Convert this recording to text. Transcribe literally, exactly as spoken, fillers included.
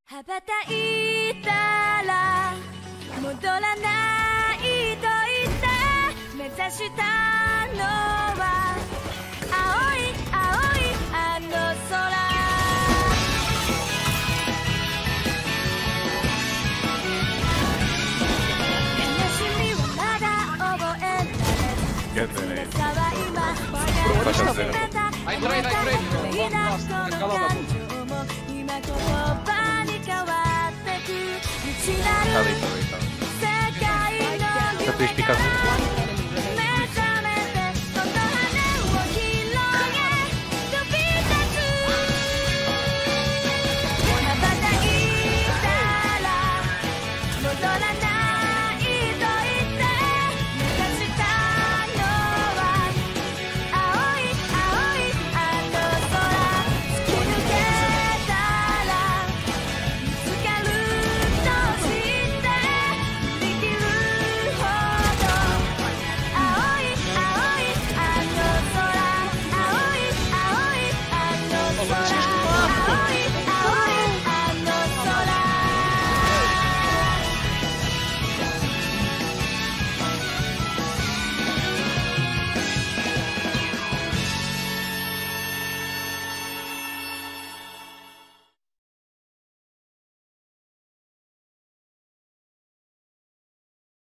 羽ばたいたら戻らないと言って目指したのは青い青いあの空。悲しみはまだ覚えられずやったね。 さは今これ私だね。 Vai, vai, vai, vai. 今言葉に変わってく未知なる世界の夢 Satu istiqamah.